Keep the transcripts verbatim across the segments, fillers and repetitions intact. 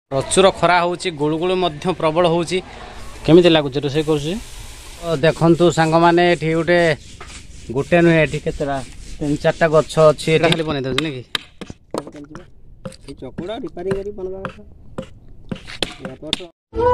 प्रचुर खरा होउची गुळगुळ मध्य प्रबल होउची केमिति लागुची रोषे करूची देखंतु सांग माने एठी गोटे गोटे नुहे एठी केतरा तीन चारटा गछ अछि एटा खाली बनै दउछ नेकी ए चकुडा रिपेयरिंग करी बनबा या तो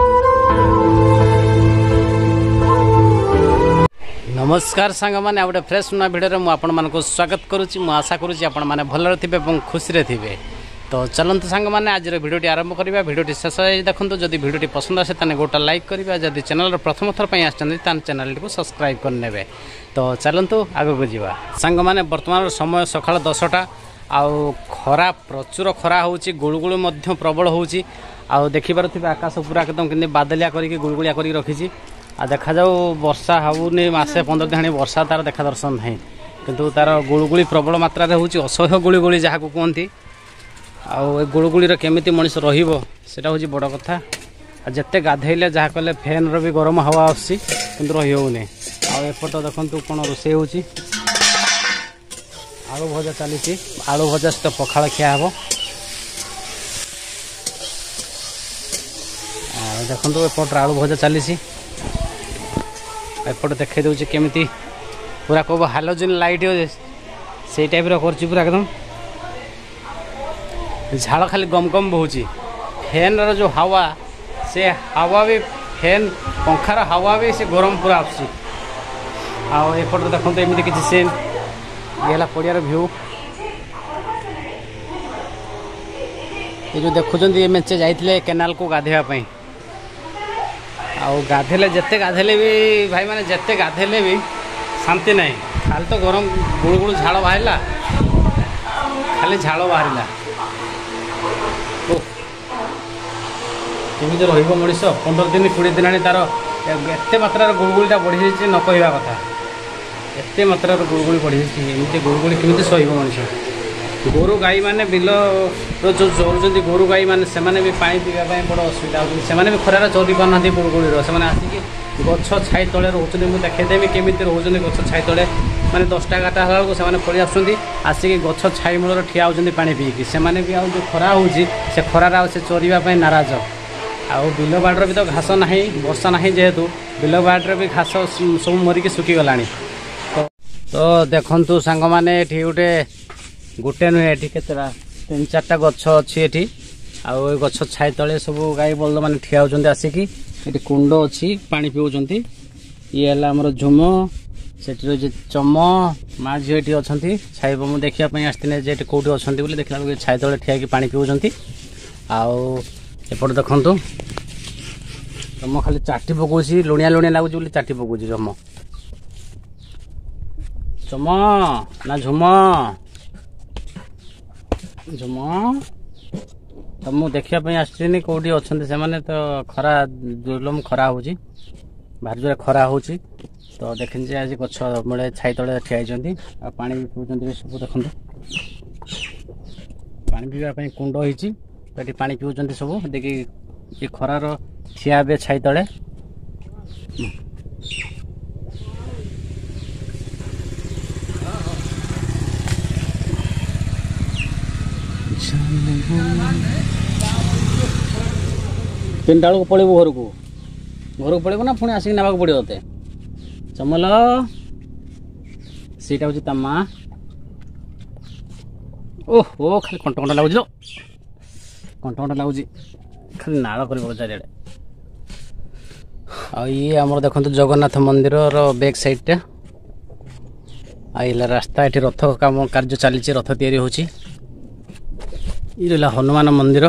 नमस्कार सांग माने गोटे फ्रेश नुआ भिडियो मु आपण मानको स्वागत करूची मु आशा करूची आपण माने भलरे थिबे एवं खुशी रे थिबे। तो चलते सांग मैंने आज भिडियोटी आरंभ करवा भिडियोटी शेष देखो जदि भिडियोटी पसंद आसे ताने गोटा लाइक करवा जदि चैनल प्रथम थर पर आसान चैनल को सब्सक्राइब करने। तो चलतु आग को जीवा सांग मैंने वर्तमान समय सकाल दसटा आउ खरा प्रचुर खरा होउची गुळगुळ मध्य प्रबल होउची आउ देखि पारुथिबे आकाश पूरा एकदम किंदी बादलिया करिके गुळगुळिया करिके रखिची आ देखा जाऊ वर्षा होउनी मासे पंद्रह दिन वर्षा तार देखा दर्शन नहीं किंतु तार गुळगुळी प्रबल मात्रा रे होउची असह्य गुळगुळी जहा को कहंती आउ गुळगुळीर केमिति मनीष रहिबो सेटा होची बड़ कथा। जिते गाधेले जहाँ कले फैन रो भी गरम हवा आसी किंतु रही होने आउ एपट देखंतु कोन रोसे होची आलू भजा चली आलू भजा सहित पखाल खिया हे देखो एपट आलू भजा चली एपट देखे दूसरी केमिति पूरा कब हालोजिन लाइट से टाइप कर पूरा एकदम झाड़ खाली गम गम बहुची फैन रो जो हवा से हवा भी फैन पंखार हवा भी से गरम पूरा आसी आउट देखो एमती किसी सीन ये पड़ियार भ्यू ये जो देखुं ये मेचे जाइए केनाल को गाधेवाई आउ गाधेले जिते गाधेले भी भाई माने जिते गाधेले भी शांति नहीं खाली तो गरम गुड़ गुड़ झाड़ बाहर खाली झाड़ बाहर केमी रहीश पंद्रह दिन कोड़े दिन तार एत मात्रा गुड़गुड़ा बढ़ी जाइए न कहवा कथा एत मात्रा गुड़गुड़ी बढ़ी जाइए गुड़गुड़ी केमी सह मनीष गोरु गाई मैंने बिल जो चलुच्च गोरु गाई मैंने से भी पानी पीवाई बड़ असुविधा होती भी खरार चली पाना गुड़गुड़ीर से आसिक गछ छाई तले रोचे मुझे देखेदेवी केमी रोचे गछ छाई तले मैंने दसटा एगारटा बेलू से पलि आसिक गछ छाई मूल ठिया होती पानी पीकी से भी आउ जो खरा हो खरार से चरवाई नाराज आउ बिल बाड़र भी तो घास ना वर्षा ना जेहेतु बिल बाड़र भी घास सब मरिकी सुखीगला। तो, तो देखु सांग मैंने गोटे गोटे नुहे एठी केतरा तीन चारटा गछ अच्छी एठी आउ गछ छाई तले सब गाई बलद मैंने ठिया होचंती आसिकी एठी कुंड अच्छी पानी पिउचंती ये हला हमर झुम सेठी रो जे चम मा झियो एठी अछंती छाई मु देखिया पई आस्तिने जे एठी कोठी अछंती बोले देखला बेले छाई तले ठिया की पानी पिउचंती आउ एपट देखंतु चम खाली चाटी पकोसी लुणिया लुणिया लागुची बोले चाटी पकोसी चम चम ना झुम झुम तो मुझे देखापी आसनी कौटी अच्छा से तो खरा जुलम खरा हो भारी जोर खरा हो तो देखी आज गछ मूले छाई तले ठियाई पा भी पीउं सब देखो पानी पीवाई कुंड होती पा पीउं सब देखिए ये खरार ठिया बे छाई तले तीनटा बेलू पलू घर को घर को पड़े ना पुणी आसिक नाक पड़ो ते चमल सीटा हूँ तमा ओहो खाली कंट कंट लगुच कंट कंट लगुच खाली नाड़ कर चारिड़े आ ये आम देखो जगन्नाथ मंदिर बैक साइडटा आइला रास्ता ये रथ काम कार्य चली रथ तैयारी होची ये रहा हनुमान मंदिर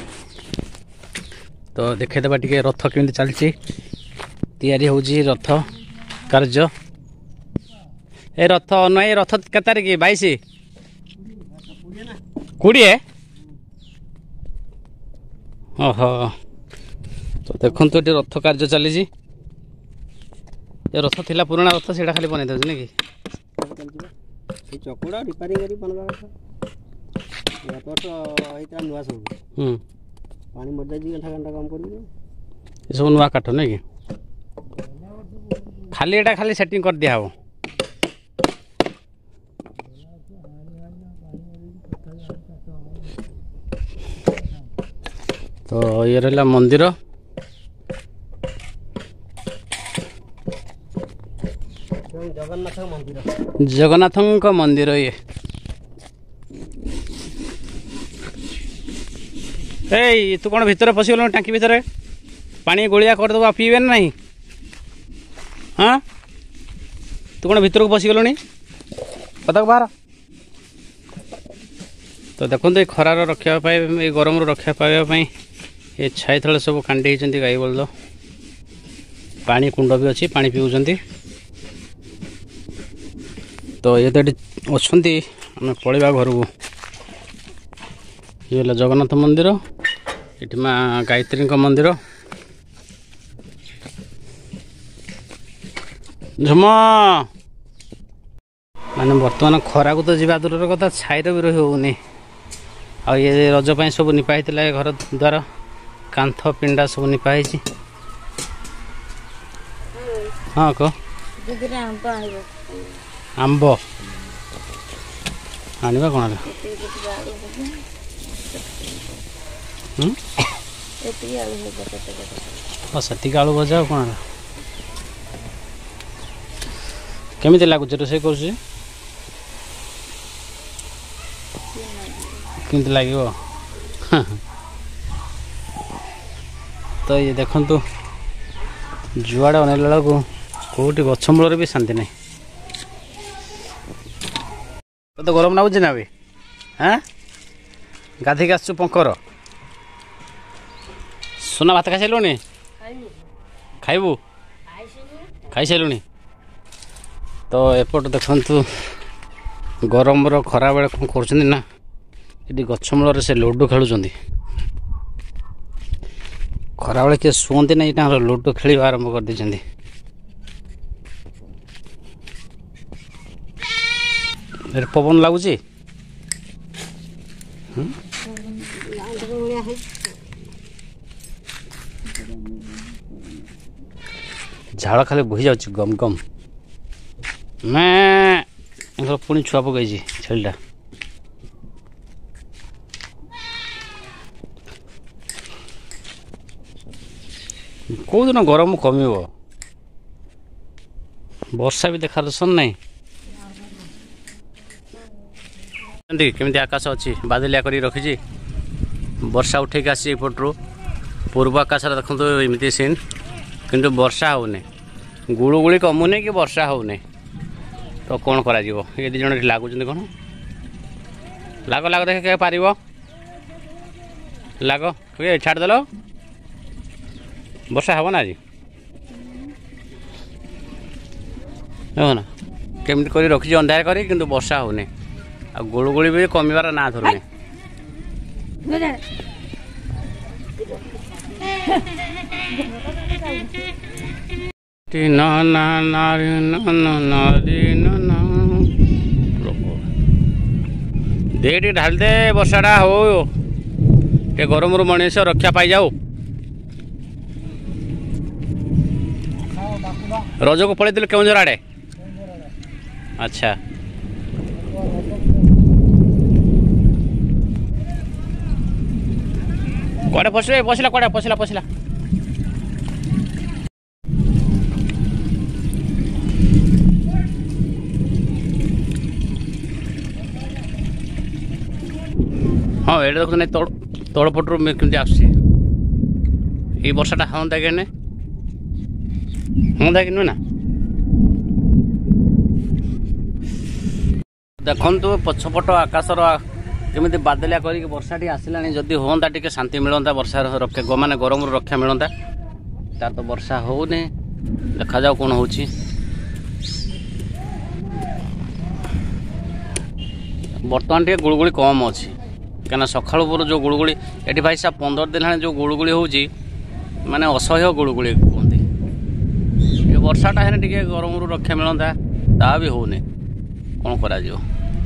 तो देखेदेबा टे रथ केमी चलती तैयारी हो रथ कार्य ए रथ अनुआ ये रथ के तारीख बैश कोड़े ओहो तो देखो ये रथ कार्य चली रथ थिला पुराना रथ से खाली बनई दे कि चकुड़ा रिपेयरिंग करी बनवा तो नुआ सब पानी मर जाए घंटा घंटा काम कर सब नुआ काठ ना कि खाली एटा खाली सेटिंग कर दिया हो तो ये रहा मंदिर जगन्नाथ मंदिर जगन्नाथ मंदिर ये ए तू कौन भितर पशिगल टांकी भितर पानी गोलिया करदेव पीबे ना हाँ तू कौन भितर को पशिगलु पता बाहर तो देखो ये खरार रक्षा ये गरम रक्षा पाइबापी ये छाई तले सब कांडी होती गाई बलद पानी कुंड भी अच्छी पानी पीऊँच तो ये तो अच्छा आम पलैया घर को ये जगन्नाथ मंदिर ये माँ गायत्री मंदिर झुम माने बर्तमान खरा को तो जीवा दूर कथा छाईर भी रही होनी आ ये रज पाई सब निपा घर द्वार कांथ पिंडा सब निपाई हाँ कह आंब आनिबा कौन से आलू भजा कौन केमी लगुच रोसे कर लगे तो ये देखु जुआड़े अनेला बेलू कौटी गछ मूल भी शांति नहीं तो गरम नागुच ना भी हाँ गाधिक आसु पंकर सोना भात खाई सारूँ खाइबू खाई सारूँ तो एपट देखु गरम खरा बेले कौन कर ना ये गछ मूल से लुडो खेलुं खरा बेले किए शुंती ना ये लुडो खेल आरंभ कर दी पवन लगुच झाड़ खाली बोही जा गम गम मैं पुणी छुआ पकई छेलटा कौ दिन गरम कम वर्षा भी देखा दर्शन नहीं केमी आकाश अच्छी बादलिया कर रखी वर्षा उठे आसी एपटू पूर्व आकाश देखो एमती सीन किंतु वर्षा होने गुड़ुगुड़ी कमुने कि वर्षा होने तो कौन करा जीवो ये दी जन लगुच कौन लाग लाग देख के पार लाग छाड़देल वर्षा हे ना आज ना केमती कर रखी अंधार कर कि वर्षा होने आ गुड़ुगुड़ी भी कमिबार ना धरुने दे ढाल दे वर्षाटा हो टे गरम रु मनीष रक्षा पाई जाओ रज को पड़े केउझर आड़े अच्छा कड़े पशले पशला कड़े पशला पशला हाँ ये देखो नहीं तड़ तड़ पटू कमी आस वर्षाटा हाँ कि हाँ कि नुह ना देखु पछपट आकाशर केमी बादलिया कर वर्षा टी आसला जदि हाँ टे शांति मिलता वर्षा रक्षा माने गरम रक्षा मिलता तार तो वर्षा होने देखा जाओ कौन हो बर्तमान टे गुड़गुड़ी कम अच्छी क्या सकाल पर जो गुड़गुड़ी ये भाई साहब पंद्रह दिन जो गुड़गुड़ी हो माने असह्य गुड़गुड़ी कहते ये वर्षाटा है टे गरम रक्षा मिलता ता भी होने कौन करा जिवो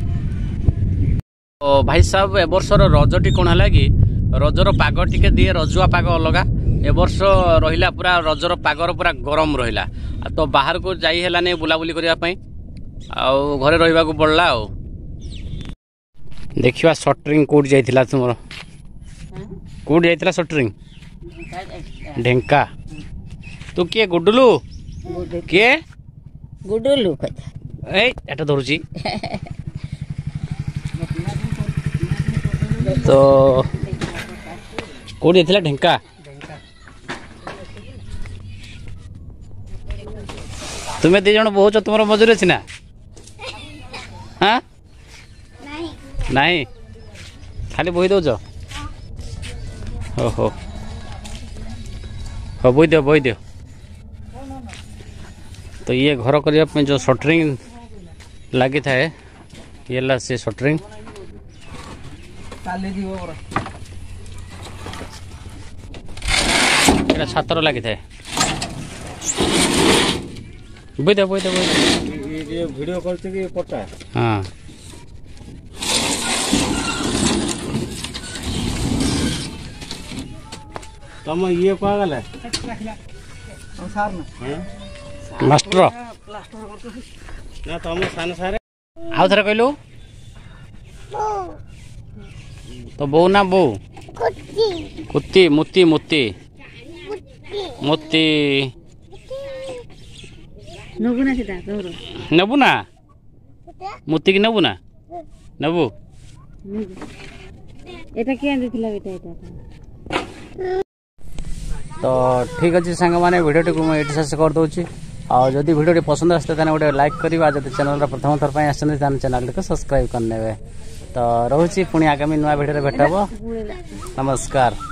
तो भाई साहब ए वर्षर रजटी कौन है कि रजर पाग टिके दिए रजुआ पाग अलग ए वर्ष रहिला पूरा रजर पागर पूरा गरम रहिला तो बाहर को जाई हैला नहीं बुलाबुली करिया पई आ घरे रहिबा को पड़ला आ देखिवा शटरिंग कोड जाइथिला तुमरो कौट जाइला सटरिंग ढेंका तू किए गुडुलु किए गुडुलु ए एटा धरुची तो कौट जाइला ढेंका तुम्हें दी जन बहुत तुम मजूरी अच्छी ना हाँ नहीं खाली बोई दौच ओहो हाँ बोई दियो बोई दियो तो ये घर करने जो सटरिंग लगी थाए ये ला से सटरिंग छातर लगी थाए बोई दे बोई दे बोई ये वीडियो करते कि पट्टा हाँ तम ये कहा गला मास्टर ना तम सान सारे आउ थे कहलु तो बो ना बो कुत्ती मुत्ती मुत्ती मुत्ती नबु ना सीधा तोर नबू ना मुत्ती की नबू ना नबू एटा के आंदिथिला बेटा एटा तो ठीक अच्छे सांग मैंने भिडियो को मुझे शेष कर दूसरी और जदि भिडियो पसंद आसते गोटे लाइक करवा जब चैनल प्रथम थर पर आसान चैनल को सब्सक्राइब करने तो रोचे पुणी आगामी नुआ भिडियो भेट हम नमस्कार।